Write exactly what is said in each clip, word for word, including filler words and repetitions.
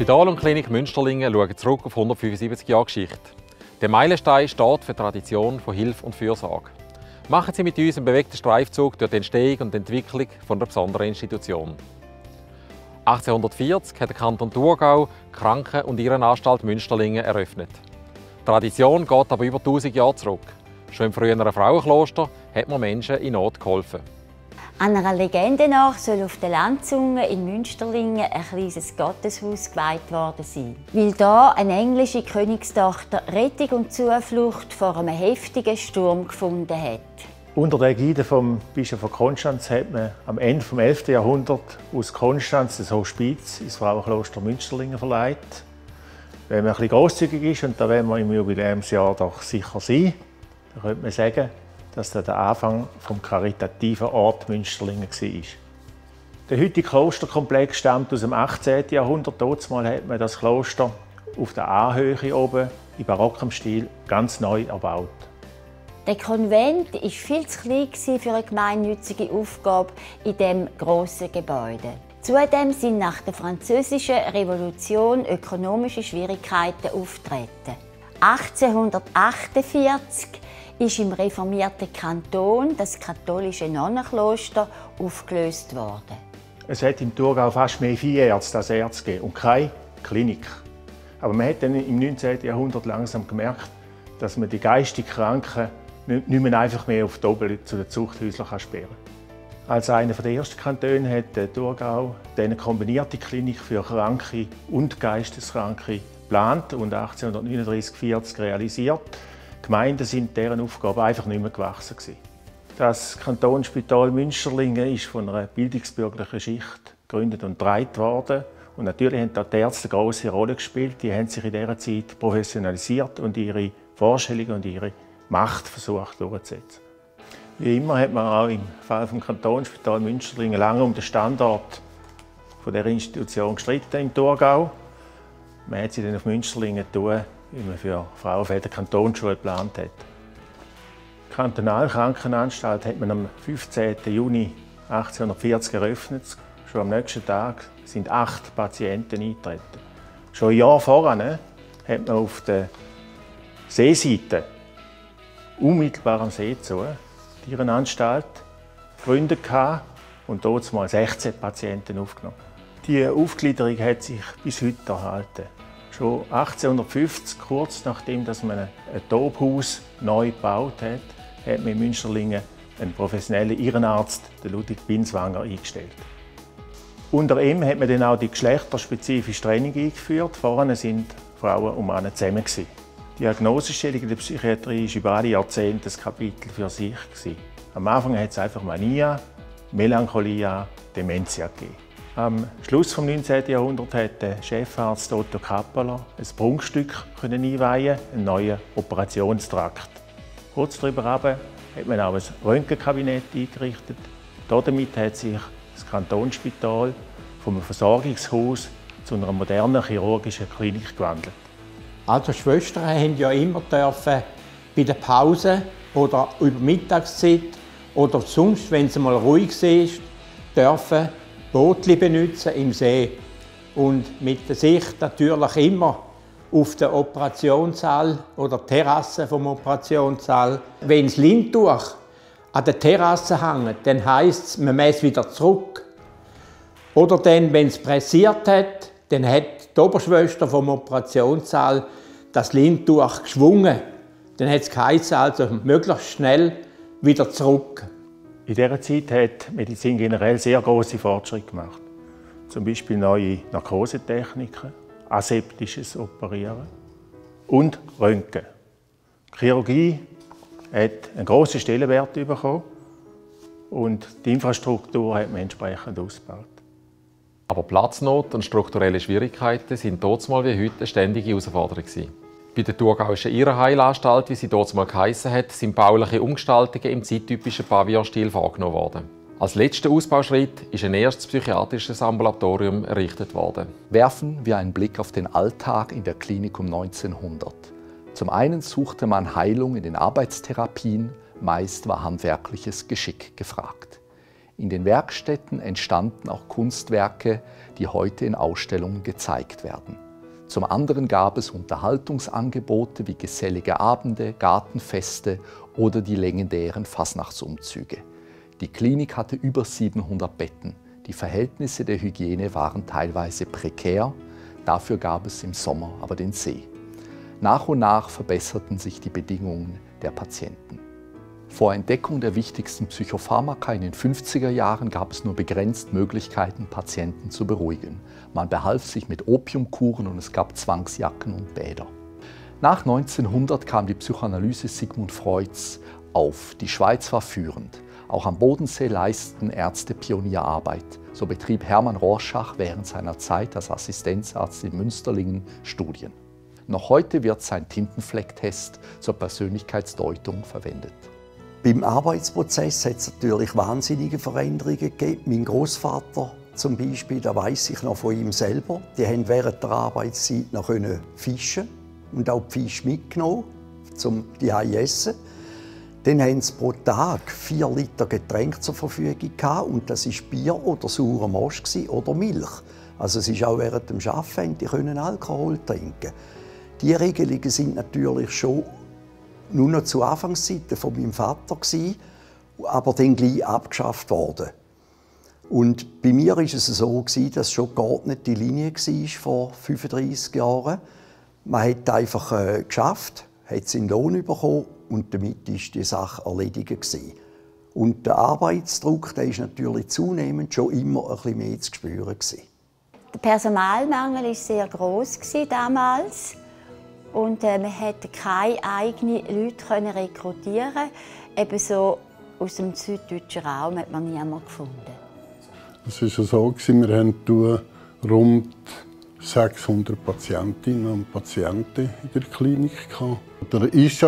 Spital und Klinik Münsterlingen schauen zurück auf hundertfünfundsiebzig Jahre Geschichte. Der Meilenstein steht für Tradition von Hilfe und Fürsorge. Machen Sie mit uns einen bewegten Streifzug durch die Entstehung und die Entwicklung von einer besonderen Institution. achtzehnhundertvierzig hat der Kanton Thurgau die Kranken- und Irrenanstalt Münsterlingen eröffnet. Die Tradition geht aber über tausend Jahre zurück. Schon im früheren Frauenkloster hat man Menschen in Not geholfen. Einer Legende nach soll auf der Landzunge in Münsterlingen ein kleines Gotteshaus geweiht worden sein, weil da eine englische Königstochter Rettung und Zuflucht vor einem heftigen Sturm gefunden hat. Unter der Ägide vom Bischof von Konstanz hat man am Ende des elften Jahrhunderts aus Konstanz das Hospiz ins Frauenkloster Münsterlingen verlegt. Wenn man ein bisschen grosszügig ist, und da werden wir im Jubiläumsjahr doch sicher sein, dann könnte man sagen, dass das der Anfang vom karitativen Ort Münsterlingen war. Der heutige Klosterkomplex stammt aus dem achtzehnten Jahrhundert. Damals hat man das Kloster auf der Anhöhe oben in barockem Stil ganz neu erbaut. Der Konvent war viel zu klein für eine gemeinnützige Aufgabe in diesem grossen Gebäude. Zudem sind nach der Französischen Revolution ökonomische Schwierigkeiten aufgetreten. achtzehnhundertachtundvierzig ist im reformierten Kanton das katholische Nonnenkloster aufgelöst worden. Es hat im Thurgau fast mehr Viehärzte als Ärzte gegeben und keine Klinik. Aber man hat dann im neunzehnten Jahrhundert langsam gemerkt, dass man die geistig Kranken nicht mehr einfach mehr auf die Oben zu den Zuchthäuslern sperren kann. Als einer der ersten Kantone hat der Thurgau eine kombinierte Klinik für Kranke und Geisteskranke geplant und achtzehnhundertneununddreißig vierzig realisiert. Die Gemeinden sind deren Aufgabe einfach nicht mehr gewachsen. Das Kantonsspital Münsterlingen ist von einer bildungsbürgerlichen Schicht gegründet und getragen worden. Und natürlich haben die Ärzte eine grosse Rolle gespielt. Die haben sich in dieser Zeit professionalisiert und ihre Vorstellungen und ihre Macht versucht durchzusetzen. Wie immer hat man auch im Fall des Kantonsspital Münsterlingen lange um den Standort dieser Institution gestritten im Thurgau. Man hat sie dann auf Münsterlingen getan, wie man für Frauen auf der Kantonsschule geplant hat. Die Kantonalkrankenanstalt hat man am fünfzehnten Juni achtzehnhundertvierzig eröffnet. Schon am nächsten Tag sind acht Patienten eingetreten. Schon ein Jahr vorher hat man auf der Seeseite, unmittelbar am See zu, die Irrenanstalt gegründet und dort mal sechzehn Patienten aufgenommen. Die Aufgliederung hat sich bis heute erhalten. Schon achtzehnhundertfünfzig, kurz nachdem dass man ein Tobhaus neu gebaut hat, hat man in Münsterlingen einen professionellen Irrenarzt, den Ludwig Binswanger, eingestellt. Unter ihm hat man dann auch die geschlechterspezifische Training eingeführt. Vorne waren Frauen und Männer zusammen. Die Diagnosestellung in der Psychiatrie war über alle Jahrzehnte ein Kapitel für sich. Am Anfang hat es einfach Mania, Melancholia, Dementia gegeben. Am Schluss des neunzehnten Jahrhunderts hat der Chefarzt Otto Kappeler ein Prunkstück einweihen, einen neuen Operationstrakt. Kurz darüber hat man auch ein Röntgenkabinett eingerichtet. Damit hat sich das Kantonsspital vom Versorgungshaus zu einer modernen chirurgischen Klinik gewandelt. Also Schwestern haben ja immer dürfen, bei der Pause oder über Mittagszeit oder sonst, wenn es mal ruhig war, dürfen Bootli benutzen im See. Und mit der Sicht natürlich immer auf den Operationssaal oder Terrasse vom Operationssaal. Wenn das Lindtuch an der Terrasse hängt, dann heisst es, man muss wieder zurück. Oder dann, wenn es pressiert hat, dann hat die Oberschwester vom Operationssaal das Lindtuch geschwungen. Dann hat es geheißen, also möglichst schnell wieder zurück. In dieser Zeit hat die Medizin generell sehr große Fortschritte gemacht. Zum Beispiel neue Narkosetechniken, aseptisches Operieren und Röntgen. Die Chirurgie hat einen grossen Stellenwert bekommen und die Infrastruktur hat man entsprechend ausgebaut. Aber Platznot und strukturelle Schwierigkeiten sind damals wie heute eine ständige Herausforderung. Bei der Thurgauischen Irrenheilanstalt, wie sie damals geheissen hat, sind bauliche Umgestaltungen im zeittypischen Pavillonstil vorgenommen worden. Als letzter Ausbauschritt ist ein erstes psychiatrisches Ambulatorium errichtet worden. Werfen wir einen Blick auf den Alltag in der Klinik um neunzehnhundert. Zum einen suchte man Heilung in den Arbeitstherapien, meist war handwerkliches Geschick gefragt. In den Werkstätten entstanden auch Kunstwerke, die heute in Ausstellungen gezeigt werden. Zum anderen gab es Unterhaltungsangebote wie gesellige Abende, Gartenfeste oder die legendären Fasnachtsumzüge. Die Klinik hatte über siebenhundert Betten. Die Verhältnisse der Hygiene waren teilweise prekär, dafür gab es im Sommer aber den See. Nach und nach verbesserten sich die Bedingungen der Patienten. Vor Entdeckung der wichtigsten Psychopharmaka in den fünfziger Jahren gab es nur begrenzt Möglichkeiten, Patienten zu beruhigen. Man behalf sich mit Opiumkuren und es gab Zwangsjacken und Bäder. Nach neunzehnhundert kam die Psychoanalyse Sigmund Freuds auf. Die Schweiz war führend. Auch am Bodensee leisteten Ärzte Pionierarbeit. So betrieb Hermann Rorschach während seiner Zeit als Assistenzarzt in Münsterlingen Studien. Noch heute wird sein Tintenflecktest zur Persönlichkeitsdeutung verwendet. Beim Arbeitsprozess hat es natürlich wahnsinnige Veränderungen gegeben. Mein Großvater zum Beispiel, da weiss ich noch von ihm selber, die haben während der Arbeitszeit noch fischen und auch die Fische mitgenommen, um die zu essen. Dann hatten sie pro Tag vier Liter Getränk zur Verfügung gehabt, und das war Bier oder saurer Most oder Milch. Also es ist auch während dem Arbeiten, die können Alkohol trinken. Diese Regelungen sind natürlich schon nur noch zu Anfangszeiten von meinem Vater gewesen, aber dann gleich abgeschafft worden. Und bei mir war es so, dass es schon geordnete Linie war vor fünfunddreissig Jahren. Man hat einfach äh, geschafft, hat seinen Lohn bekommen und damit war die Sache erledigt gewesen. Und der Arbeitsdruck, der ist natürlich zunehmend schon immer ein bisschen mehr zu spüren gewesen. Der Personalmangel war sehr gross damals. Und äh, man konnte keine eigenen Leute rekrutieren. Ebenso aus dem süddeutschen Raum hat man niemanden gefunden. Es war so, wir hatten rund sechshundert Patientinnen und Patienten in der Klinik. Da war auch die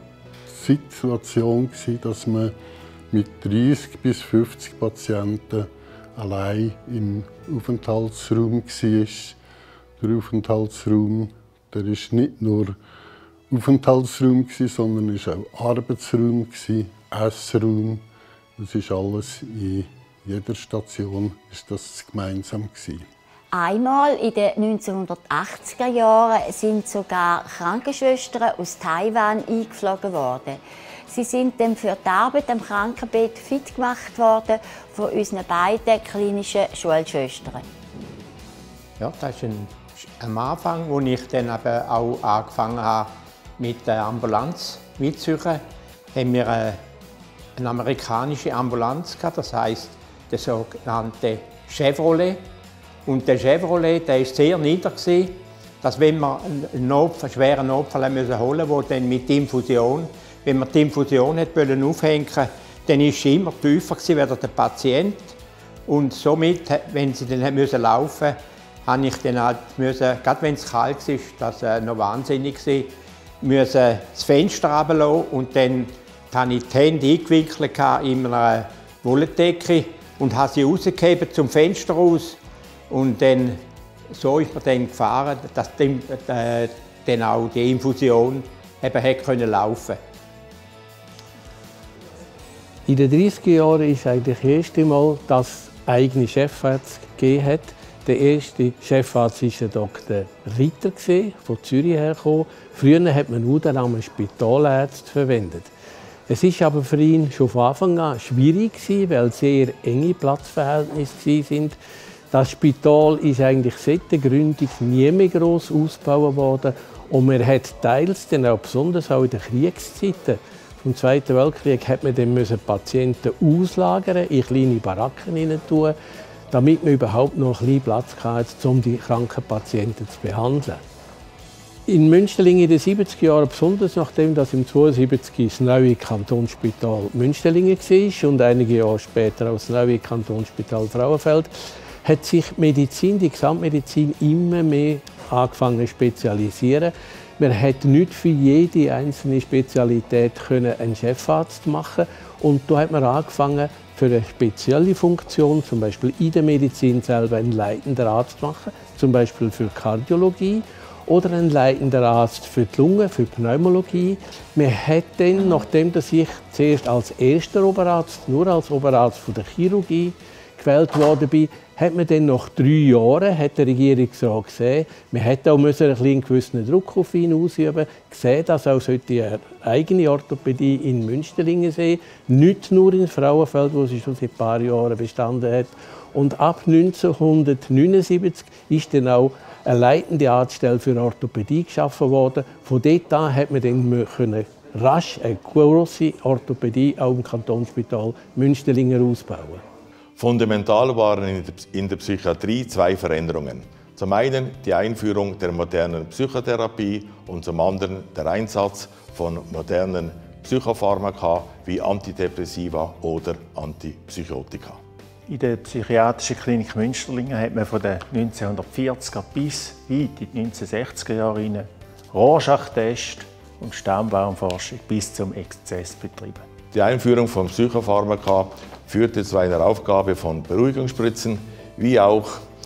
Situation, dass man mit dreissig bis fünfzig Patienten allein im Aufenthaltsraum war. Der Aufenthaltsraum Der war nicht nur Aufenthaltsraum, sondern es war auch Arbeitsraum, Essraum. Das ist alles in jeder Station ist das gemeinsam. Einmal in den neunzehnhundertachtziger Jahren sind sogar Krankenschwestern aus Taiwan eingeflogen worden. Sie sind dann für die Arbeit am Krankenbett fit gemacht worden von unseren beiden klinischen Schulschwestern. Ja, das ist ein Am Anfang, als ich dann eben auch angefangen habe mit der Ambulanz mitzusuchen, haben wir eine, eine amerikanische Ambulanz gehabt, das heisst der sogenannte Chevrolet. Und der Chevrolet, der war sehr nieder, dass wenn wir einen, Notfall, einen schweren Notfall müssen holen mussten, der dann mit Infusion, wenn man die Infusion aufhängen wollte, dann war sie immer tiefer als der Patient. Und somit, wenn sie dann müssen laufen musste, musste ich dann halt, müssen, gerade wenn es kalt war, das war noch wahnsinnig, müssen das Fenster runterlassen und dann hatte ich die Hände eingewickelt in einer Wolldecke und habe sie rausgegeben zum Fenster raus. Und dann, so ist man dann gefahren, dass dann, äh, dann auch die Infusion eben hat können laufen. In den dreißiger Jahren ist eigentlich das erste Mal, dass es eigene Chefarzt gegeben hat. Der erste Chefarzt war der Doktor Ritter, von Zürich hergekommen. Früher hat man nur den Namen Spitalarzt verwendet. Es war aber für ihn schon von Anfang an schwierig, weil sehr enge Platzverhältnisse waren. Das Spital ist eigentlich seit der Gründung nie mehr gross ausgebaut worden. Und man hat teils, dann auch besonders auch in den Kriegszeiten vom Zweiten Weltkrieg, hat man dann müssen Patienten auslagern, in kleine Baracken hinein tun, damit man überhaupt noch ein bisschen Platz hatte, um die kranken Patienten zu behandeln. In Münsterlingen in den siebziger Jahren, besonders nachdem das im zweiundsiebzig das neue Kantonsspital Münsterlingen war und einige Jahre später auch das neue Kantonsspital Frauenfeld, hat sich die Medizin, die Gesamtmedizin immer mehr angefangen zu spezialisieren. Man hat nicht für jede einzelne Spezialität einen Chefarzt machen, und da hat man angefangen, für eine spezielle Funktion, zum Beispiel in der Medizin selber, einen leitenden Arzt zu machen, zum Beispiel für Kardiologie. oder ein leitender Arzt für die Lunge, für die Pneumologie. Man hat dann, nachdem ich zuerst als erster Oberarzt, nur als Oberarzt von der Chirurgie gewählt worden bin, hat man dann nach drei Jahren, hat der Regierungsrat gesehen, man hätte auch müssen einen gewissen Druck auf ihn ausüben, gesehen, dass auch eine eigene Orthopädie in Münsterlingen sei, nicht nur in Frauenfeld, wo sie schon seit ein paar Jahren bestanden hat. Und ab neunzehnhundertneunundsiebzig ist dann auch eine leitende Arztstelle für Orthopädie geschaffen worden. Von dort an hat man dann können rasch eine grosse Orthopädie auch im Kantonsspital Münsterlingen ausbauen. Fundamental waren in der Psychiatrie zwei Veränderungen. Zum einen die Einführung der modernen Psychotherapie und zum anderen der Einsatz von modernen Psychopharmaka wie Antidepressiva oder Antipsychotika. In der psychiatrischen Klinik Münsterlingen hat man von den neunzehnhundertvierziger bis weit in die neunzehnhundertsechziger Jahre hinein Rorschach-Test und Stammbaumforschung bis zum Exzess betrieben. Die Einführung von Psychopharmaka führte zu einer Aufgabe von Beruhigungsspritzen, wie auch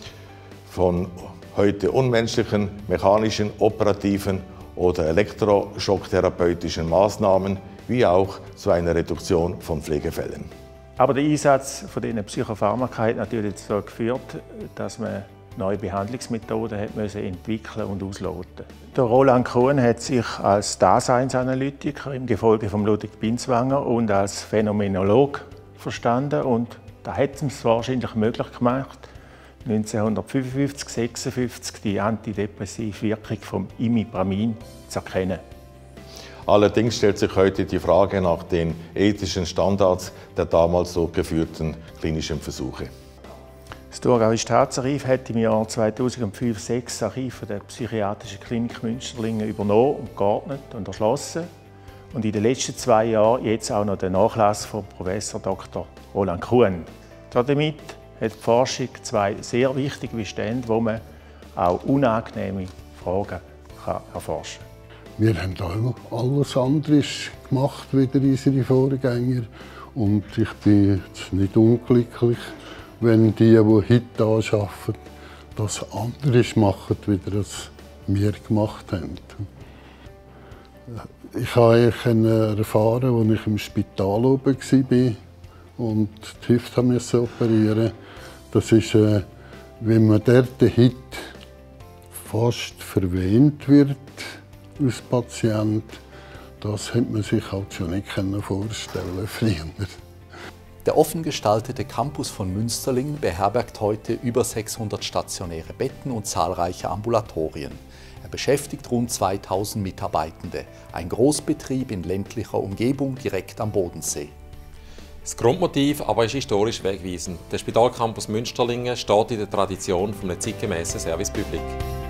von heute unmenschlichen, mechanischen, operativen oder elektroschocktherapeutischen Maßnahmen, wie auch zu einer Reduktion von Pflegefällen. Aber der Einsatz von diesen Psychopharmaka hat natürlich dazu geführt, dass man neue Behandlungsmethoden hat müssen entwickeln und ausloten. Der Roland Kuhn hat sich als Daseinsanalytiker im Gefolge von Ludwig Binswanger und als Phänomenologe verstanden und da hat es wahrscheinlich möglich gemacht, neunzehnhundertfünfundfünfzig sechsundfünfzig die antidepressive Wirkung vom Imipramin zu erkennen. Allerdings stellt sich heute die Frage nach den ethischen Standards der damals so geführten klinischen Versuche. Das Thurgauische Staatsarchiv hat im Jahr zweitausendfünf sechs das Archiv der Psychiatrischen Klinik Münsterlingen übernommen und geordnet und erschlossen. Und in den letzten zwei Jahren jetzt auch noch den Nachlass von Professor Doktor Roland Kuhn. Damit hat die Forschung zwei sehr wichtige Bestände, wo man auch unangenehme Fragen kann erforschen kann. Wir haben auch alles andere gemacht wie unsere Vorgänger. Und ich bin jetzt nicht unglücklich, wenn die, die heute arbeiten, das anderes machen, wie das wir gemacht haben. Ich habe erfahren, als ich im Spital oben war und die Hüfte operieren musste. Das ist, wenn man dort heute fast verwöhnt wird als Patient, das hätte man sich halt schon nicht vorstellen früher. Der offen gestaltete Campus von Münsterlingen beherbergt heute über sechshundert stationäre Betten und zahlreiche Ambulatorien. Er beschäftigt rund zweitausend Mitarbeitende. Ein Großbetrieb in ländlicher Umgebung direkt am Bodensee. Das Grundmotiv aber ist historisch wegweisend. Der Spitalcampus Münsterlingen steht in der Tradition eines zeitgemäßen Service Public.